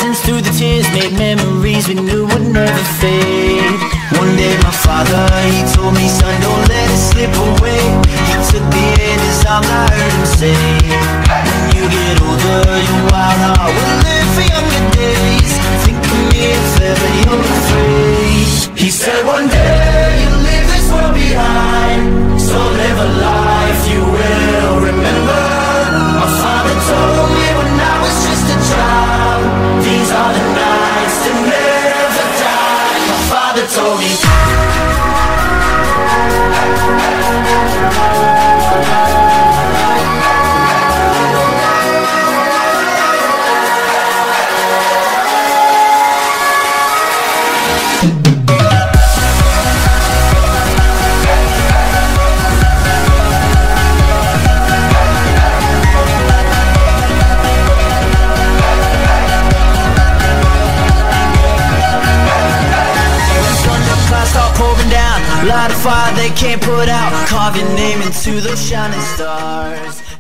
lessons through the tears, made memories we knew would never fade. One day my father, he told me, son, don't let it slip away. He took the hand as all I heard him say. When you get older, your wild heart will live for younger days. Think of me if ever you're afraid. He said one day you'll leave this world behind, so live a life you will remember. My father told me when I was just a child, these are the nights that never die. My father told me. Light a fire they can't put out, carve your name into those shining stars.